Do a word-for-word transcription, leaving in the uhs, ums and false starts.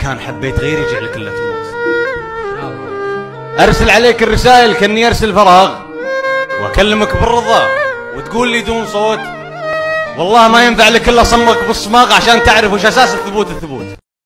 كان حبيت غير يرجع لك الا تموت. ارسل عليك الرسائل كاني ارسل فراغ، واكلمك بالرضا وتقول لي دون صوت. والله ما ينفع لك الا صمك بالصماغ عشان تعرف وش اساس الثبوت الثبوت.